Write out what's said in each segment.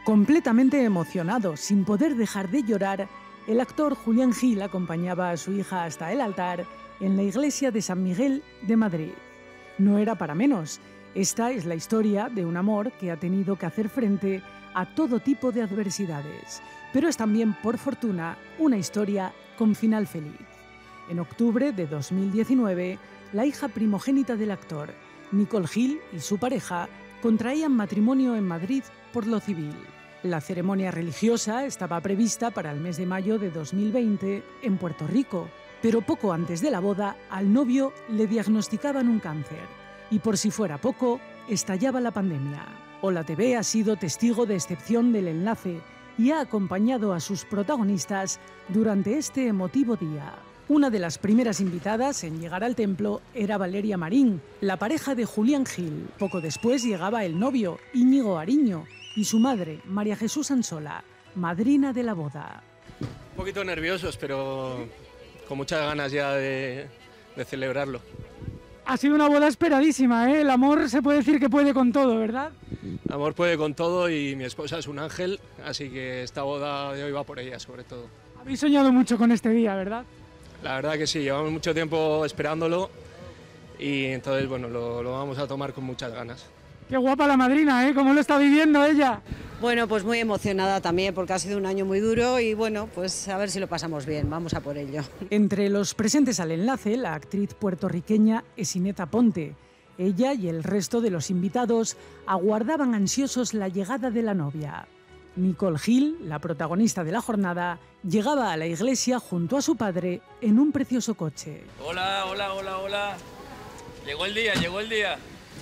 Completamente emocionado, sin poder dejar de llorar, el actor Julián Gil acompañaba a su hija hasta el altar en la iglesia de San Miguel de Madrid. No era para menos. Esta es la historia de un amor que ha tenido que hacer frente a todo tipo de adversidades, pero es también, por fortuna, una historia con final feliz. En octubre de 2019, la hija primogénita del actor, Nicole Gil, y su pareja contraían matrimonio en Madrid por lo civil. La ceremonia religiosa estaba prevista para el mes de mayo de 2020 en Puerto Rico, pero poco antes de la boda al novio le diagnosticaban un cáncer y, por si fuera poco, estallaba la pandemia. Hola TV ha sido testigo de excepción del enlace y ha acompañado a sus protagonistas durante este emotivo día. Una de las primeras invitadas en llegar al templo era Valeria Marín, la pareja de Julián Gil. Poco después llegaba el novio, Íñigo Ariño, y su madre, María Jesús Ansola, madrina de la boda. Un poquito nerviosos, pero con muchas ganas ya de celebrarlo. Ha sido una boda esperadísima, ¿eh? El amor se puede decir que puede con todo, ¿verdad? El amor puede con todo y mi esposa es un ángel, así que esta boda de hoy va por ella, sobre todo. Habéis soñado mucho con este día, ¿verdad? La verdad que sí, llevamos mucho tiempo esperándolo y entonces, bueno, lo vamos a tomar con muchas ganas. Qué guapa la madrina, ¿eh? ¿Cómo lo está viviendo ella? Bueno, pues muy emocionada también porque ha sido un año muy duro y bueno, pues a ver si lo pasamos bien, vamos a por ello. Entre los presentes al enlace, la actriz puertorriqueña Esineta Ponte. Ella y el resto de los invitados aguardaban ansiosos la llegada de la novia. Nicole Gil, la protagonista de la jornada, llegaba a la iglesia junto a su padre en un precioso coche. Hola, hola, hola, hola. Llegó el día, llegó el día.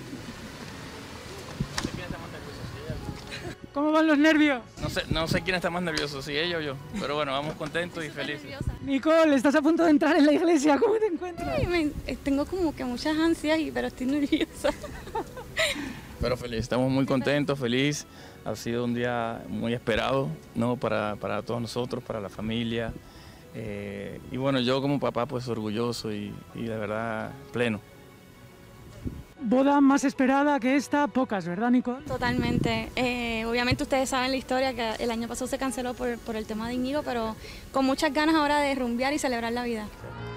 ¿Cómo van los nervios? No sé quién está más nervioso, si ella o yo. Pero bueno, vamos contentos y felices. Nicole, estás a punto de entrar en la iglesia. ¿Cómo te encuentras? Tengo como que muchas ansias, pero estoy nerviosa. Pero feliz, estamos muy contentos, feliz. Ha sido un día muy esperado, ¿no? para todos nosotros, para la familia. Y bueno, yo como papá pues orgulloso y de verdad pleno. Boda más esperada que esta, pocas, ¿verdad, Nicole? Totalmente. Obviamente ustedes saben la historia, que el año pasado se canceló por el tema de Íñigo, pero con muchas ganas ahora de rumbear y celebrar la vida.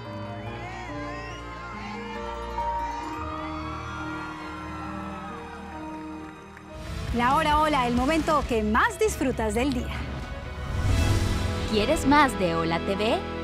La hora hola, el momento que más disfrutas del día. ¿Quieres más de Hola TV?